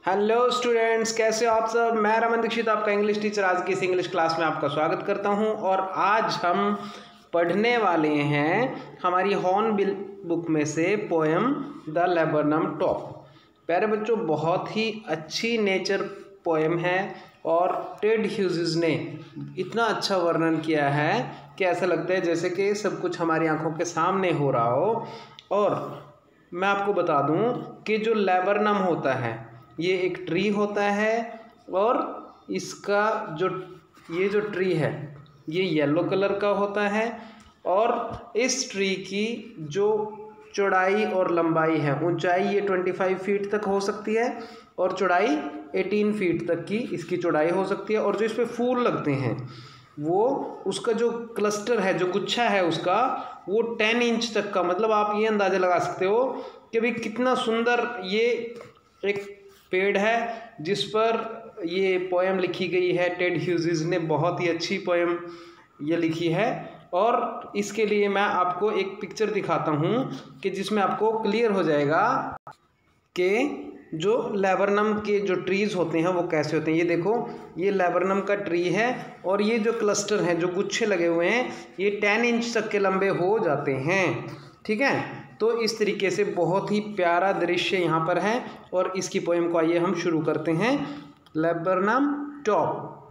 Hello students, कैसे हो आप सब। मैं रमन दीक्षित, आपका इंग्लिश टीचर, आज की इस इंग्लिश क्लास में आपका स्वागत करता हूं। और आज हम पढ़ने वाले हैं हमारी हॉर्नबिल बुक में से पोएम द लेबरनम टॉप। प्यारे बच्चों, बहुत ही अच्छी नेचर पोएम है और टेड ह्यूजेस ने इतना अच्छा वर्णन किया है कि ऐसा लगता है जैसे कि सब कुछ हमारी आंखों के सामने हो रहा हो। और मैं आपको बता दूं कि जो लेबरनम होता है ये एक ट्री होता है और इसका जो ट्री है ये येलो कलर का होता है। और इस ट्री की जो चौड़ाई और लंबाई है, ऊंचाई ये 25 फीट तक हो सकती है और चौड़ाई 18 फीट तक की इसकी चौड़ाई हो सकती है। और जो इस पे फूल लगते हैं वो उसका जो क्लस्टर है, जो गुच्छा है उसका, वो 10 इंच तक का, मतलब आप ये अंदाज़ा लगा सकते हो कि भाई कितना सुंदर ये एक पेड़ है जिस पर ये पोएम लिखी गई है। टेड ह्यूजेस ने बहुत ही अच्छी पोएम ये लिखी है। और इसके लिए मैं आपको एक पिक्चर दिखाता हूँ कि जिसमें आपको क्लियर हो जाएगा कि जो लेबरनम के जो ट्रीज़ होते हैं वो कैसे होते हैं। ये देखो, ये लेबरनम का ट्री है और ये जो क्लस्टर हैं, जो गुच्छे लगे हुए हैं, ये 10 इंच तक के लंबे हो जाते हैं। ठीक है, तो इस तरीके से बहुत ही प्यारा दृश्य यहाँ पर है। और इसकी पोएम को आइए हम शुरू करते हैं। Laburnum top.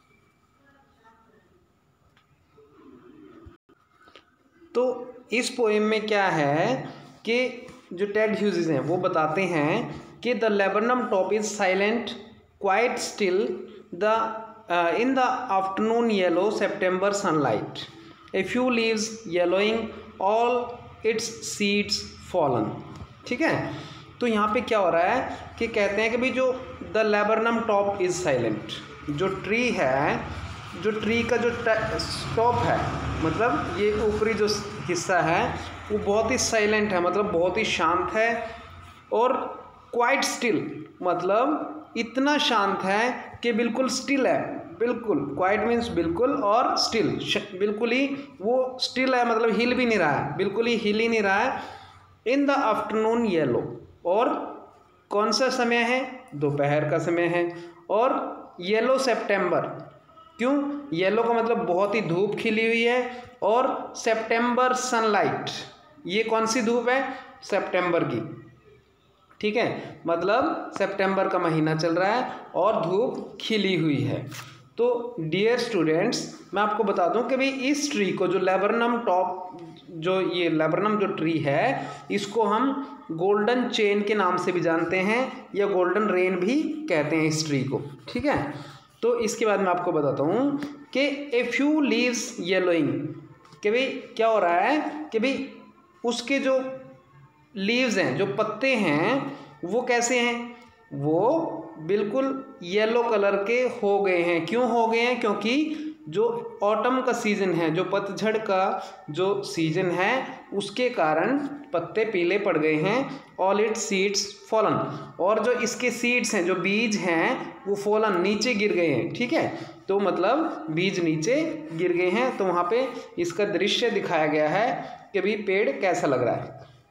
तो इस पोएम में क्या है कि जो टेड ह्यूजेस हैं वो बताते हैं कि the laburnum top is silent quite still in the afternoon yellow September sunlight, a few leaves yellowing, all its seeds fallen. ठीक है, तो यहाँ पे क्या हो रहा है कि कहते हैं कि भाई जो the laburnum top is silent, जो ट्री है, जो ट्री का जो टॉप है, मतलब ये ऊपरी जो हिस्सा है वो बहुत ही साइलेंट है, मतलब बहुत ही शांत है। और क्वाइट स्टिल मतलब इतना शांत है कि बिल्कुल स्टिल है। बिल्कुल क्वाइट मीन्स बिल्कुल, और स्टिल बिल्कुल ही वो स्टिल है, मतलब हिल भी नहीं रहा है, बिल्कुल ही हिल ही नहीं रहा है। इन द आफ्टरनून येलो, और कौन सा समय है, दोपहर का समय है। और येलो सेप्टेम्बर, क्यों, येलो का मतलब बहुत ही धूप खिली हुई है। और सेप्टेम्बर सनलाइट, ये कौन सी धूप है, सितंबर की। ठीक है, मतलब सितंबर का महीना चल रहा है और धूप खिली हुई है। तो डियर स्टूडेंट्स, मैं आपको बता दूं कि भाई इस ट्री को, जो लेबरनम टॉप, जो ये लेबरनम जो ट्री है, इसको हम गोल्डन चेन के नाम से भी जानते हैं या गोल्डन रेन भी कहते हैं इस ट्री को। ठीक है, तो इसके बाद मैं आपको बताता हूँ कि ए फ्यू लीव्स येलोइंग, कि भाई क्या हो रहा है कि भाई उसके जो लीव्स हैं, जो पत्ते हैं, वो कैसे हैं, वो बिल्कुल येलो कलर के हो गए हैं। क्यों हो गए हैं, क्योंकि जो ऑटम का सीज़न है, जो पतझड़ का जो सीज़न है, उसके कारण पत्ते पीले पड़ गए हैं। ऑल इट सीड्स फॉलन, और जो इसके सीड्स हैं, जो बीज हैं, वो फॉलन नीचे गिर गए हैं। ठीक है, तो मतलब बीज नीचे गिर गए हैं। तो वहाँ पे इसका दृश्य दिखाया गया है कि भाई पेड़ कैसा लग रहा है।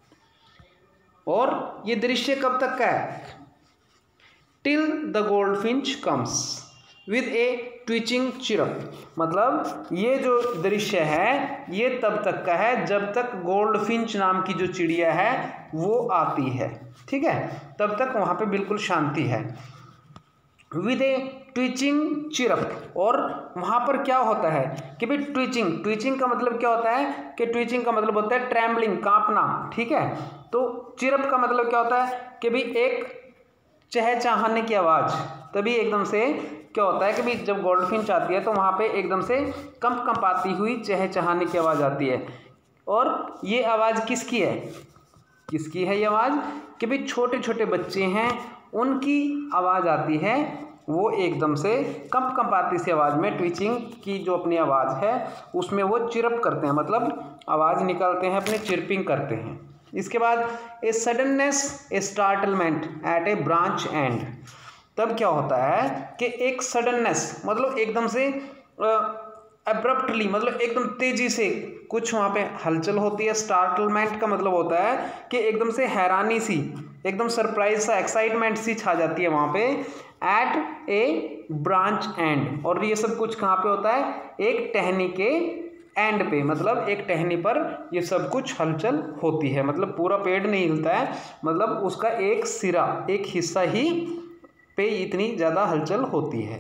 और ये दृश्य कब तक का है, till the goldfinch comes with a twitching chirp, मतलब ये जो दृश्य है ये तब तक का है जब तक गोल्डफिंच नाम की जो चिड़िया है वो आती है। ठीक है, तब तक वहाँ पे बिल्कुल शांति है। विद ए ट्विचिंग चिरप, और वहाँ पर क्या होता है कि भाई ट्विचिंग का मतलब क्या होता है कि ट्विचिंग का मतलब होता है ट्रैम्बलिंग, कांपना। ठीक है, तो चिरप का मतलब क्या होता है कि भाई एक चहचहाने की आवाज़। तभी एकदम से क्या होता है कि भाई जब गोल्डफिंच आती है तो वहाँ पे एकदम से कंपाती हुई चहचहाने की आवाज़ आती है। और ये आवाज़ किसकी है, किसकी है ये आवाज़, कि भाई छोटे छोटे बच्चे हैं उनकी आवाज़ आती है। वो एकदम से कंपाती सी आवाज़ में, ट्विचिंग की जो अपनी आवाज़ है उसमें वो चिरप करते हैं, मतलब आवाज़ निकालते हैं, अपने चिरपिंग करते हैं। इसके बाद a suddenness, a startlement at a branch end, तब क्या होता है कि एक सडननेस मतलब एकदम से एब्रप्टली मतलब एकदम तेजी से कुछ वहाँ पे हलचल होती है। स्टार्टलमेंट का मतलब होता है कि एकदम से हैरानी सी, एकदम सरप्राइज सा, एक्साइटमेंट सी छा जाती है वहाँ पे। एट ए ब्रांच एंड, और ये सब कुछ कहाँ पे होता है, एक टहनी के एंड पे, मतलब एक टहनी पर ये सब कुछ हलचल होती है। मतलब पूरा पेड़ नहीं हिलता है, मतलब उसका एक सिरा, एक हिस्सा ही पे इतनी ज़्यादा हलचल होती है।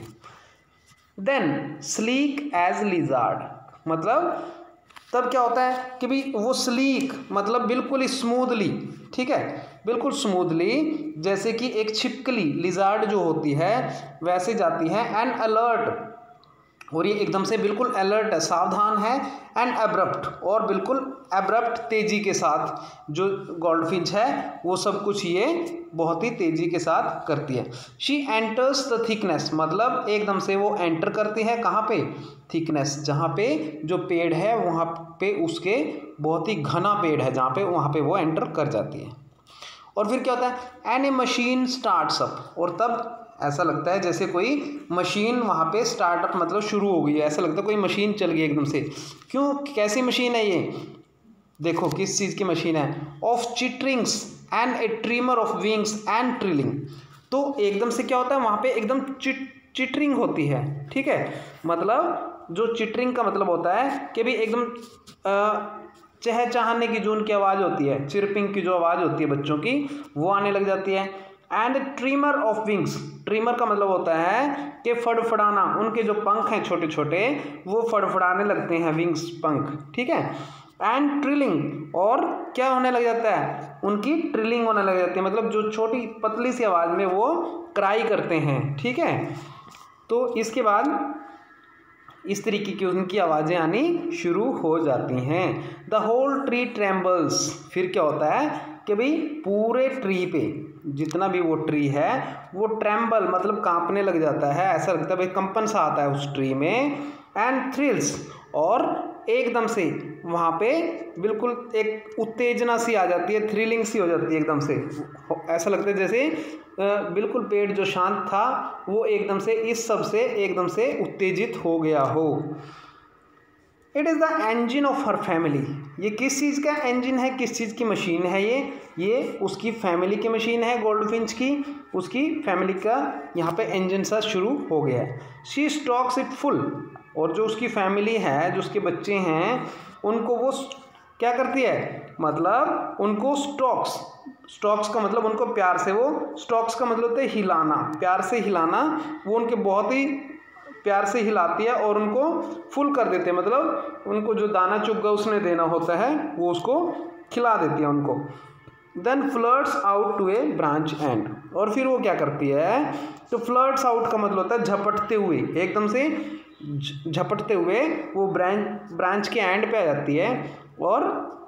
देन स्लीक एज लिजार्ड, मतलब तब क्या होता है कि भाई वो स्लीक मतलब बिल्कुल ही स्मूथली, ठीक है, बिल्कुल स्मूथली जैसे कि एक छिपकली लिजार्ड जो होती है वैसे जाती है। एंड अलर्ट, और ये एकदम से बिल्कुल अलर्ट है, सावधान है। एंड एब्रप्ट, और बिल्कुल एब्रप्ट तेजी के साथ जो गोल्डफिंच है वो सब कुछ ये बहुत ही तेजी के साथ करती है। शी एंटर्स द थिकनेस, मतलब एकदम से वो एंटर करती है कहाँ पे, थिकनेस, जहाँ पे जो पेड़ है वहाँ पे उसके बहुत ही घना पेड़ है जहाँ पे, वहाँ पे वो एंटर कर जाती है। और फिर क्या होता है, and a machine starts up, और तब ऐसा लगता है जैसे कोई मशीन वहाँ पे स्टार्टअप मतलब शुरू हो गई है, ऐसा लगता है कोई मशीन चल गई एकदम से। क्यों, कैसी मशीन है ये, देखो किस चीज़ की मशीन है, of chitterings and a tremor of wings and trilling. तो एकदम से क्या होता है वहाँ पे एकदम चिटरिंग होती है, ठीक है, मतलब जो चिटरिंग का मतलब होता है कि भाई एकदम चहचहाने की जो उनकी आवाज़ होती है, चिरपिंग की जो आवाज़ होती है बच्चों की, वो आने लग जाती है। And tremor of wings, tremor का मतलब होता है कि फड़फड़ाना, उनके जो पंख हैं छोटे छोटे वो फड़फड़ाने लगते हैं, विंग्स पंख, ठीक है। एंड ट्रिलिंग, और क्या होने लग जाता है, उनकी ट्रिलिंग होने लग जाती है, मतलब जो छोटी पतली सी आवाज़ में वो क्राई करते हैं, ठीक है। तो इसके बाद इस तरीके की उनकी आवाज़ें आनी शुरू हो जाती हैं। द होल ट्री ट्रेम्बल्स, फिर क्या होता है कि भाई पूरे ट्री पे जितना भी वो ट्री है वो ट्रेम्बल मतलब कांपने लग जाता है, ऐसा लगता है भाई कंपन सा आता है उस ट्री में। एंड थ्रिल्स, और एकदम से वहाँ पे बिल्कुल एक उत्तेजना सी आ जाती है, थ्रिलिंग सी हो जाती है एकदम से, ऐसा लगता है जैसे बिल्कुल पेड़ जो शांत था वो एकदम से इस सब से एकदम से उत्तेजित हो गया हो। It is the engine of her family, ये किस चीज़ का इंजन है, किस चीज़ की मशीन है, ये उसकी फैमिली की मशीन है गोल्डफिंच की, उसकी फैमिली का यहाँ पे इंजन सा शुरू हो गया है। शी स्टॉक्स इट फुल, और जो उसकी फैमिली है, जो उसके बच्चे हैं, उनको वो क्या करती है, मतलब उनको स्टॉक्स, स्टॉक्स का मतलब उनको प्यार से, वो स्टॉक्स का मतलब होता है हिलाना, प्यार से हिलाना, वो उनके बहुत ही प्यार से हिलाती है और उनको फुल कर देते हैं, मतलब उनको जो दाना चुग उसने देना होता है वो उसको खिला देती है उनको। Then flirts out to a branch end, और फिर वो क्या करती है, तो फ्लर्ट्स आउट का मतलब होता है झपटते हुए, एकदम से झपटते हुए वो ब्रांच के एंड पे आ जाती है, और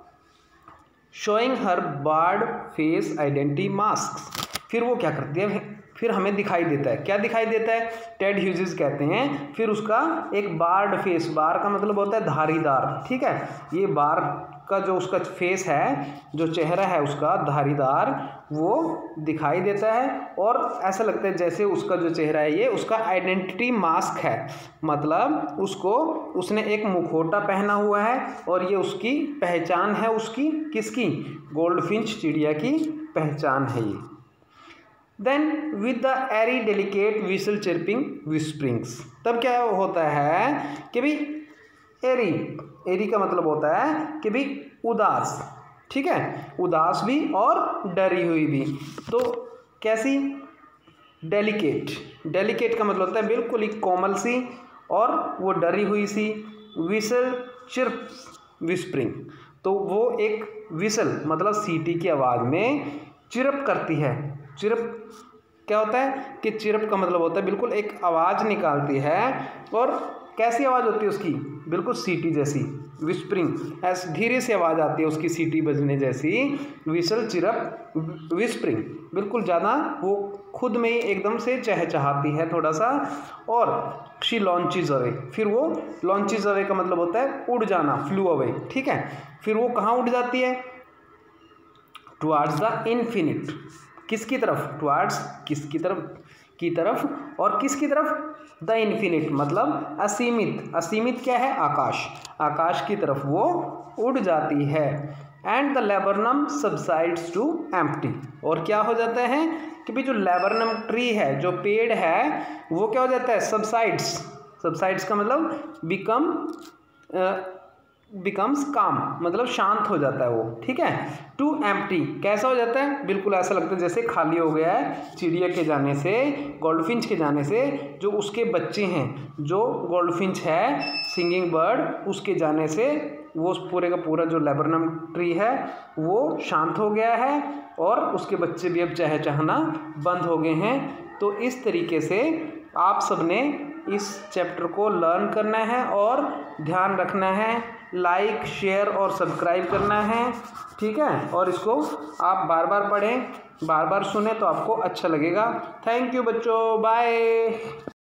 showing her barred face identity mask, फिर वो क्या करती है, फिर हमें दिखाई देता है, क्या दिखाई देता है, टेड ह्यूजेस कहते हैं, फिर उसका एक बार्ड फेस, बार का मतलब होता है धारीदार, ठीक है, ये बार का जो उसका फेस है, जो चेहरा है उसका धारीदार, वो दिखाई देता है, और ऐसा लगता है जैसे उसका जो चेहरा है ये उसका आइडेंटिटी मास्क है, मतलब उसको, उसने एक मुखौटा पहना हुआ है और ये उसकी पहचान है, उसकी किसकी, गोल्डफिंच चिड़िया की पहचान है ये। Then with the eerie delicate whistle chirping whisperings, तब क्या होता है कि भाई एरी, एरी का मतलब होता है कि भाई उदास, ठीक है, उदास भी और डरी हुई भी, तो कैसी, डेलिकेट, डेलिकेट का मतलब होता है बिल्कुल ही कोमल सी, और वो डरी हुई सी। विसल चिर्प विस्प्रिंग, तो वो एक विसल मतलब सीटी की आवाज़ में चिरप करती है। चिरप क्या होता है कि चिरप का मतलब होता है बिल्कुल एक आवाज़ निकालती है, और कैसी आवाज़ होती है उसकी, बिल्कुल सीटी जैसी, विस्परिंग, ऐसे धीरे से आवाज़ आती है उसकी सीटी बजने जैसी, विसल चिरप विस्परिंग, बिल्कुल ज़्यादा वो खुद में ही एकदम से चहचहाती है थोड़ा सा। और शी लॉन्चेज अवे, फिर वो लॉन्चेज अवे का मतलब होता है उड़ जाना, फ्लू अवे, ठीक है, फिर वो कहाँ उड़ जाती है, टुवार्ड्स द इन्फिनिट, किसकी तरफ, टुवार्ड्स किसकी तरफ, की तरफ, और किसकी तरफ? द इन्फिनिट मतलब असीमित। असीमित क्या है? आकाश। आकाश की तरफ वो उड़ जाती है। And the laburnum subsides to empty, और क्या हो जाता है कि भाई जो लेबरनम ट्री है, जो पेड़ है, वो क्या हो जाता है? सबसाइड्स। सबसाइड्स का मतलब बिकम्स काम, मतलब शांत हो जाता है वो, ठीक है। टू एम्प्टी कैसा हो जाता है? बिल्कुल ऐसा लगता है जैसे खाली हो गया है। चिड़िया के जाने से, गोल्डफिंच के जाने से, जो उसके बच्चे हैं, जो गोल्डफिंच है सिंगिंग बर्ड, उसके जाने से वो पूरे का पूरा जो लेबरनम ट्री है वो शांत हो गया है, और उसके बच्चे भी अब चहचहाना बंद हो गए हैं। तो इस तरीके से आप सबने इस चैप्टर को लर्न करना है और ध्यान रखना है, लाइक, शेयर और सब्सक्राइब करना है, ठीक है। और इसको आप बार बार पढ़ें, बार बार सुने तो आपको अच्छा लगेगा। थैंक यू बच्चों, बाय।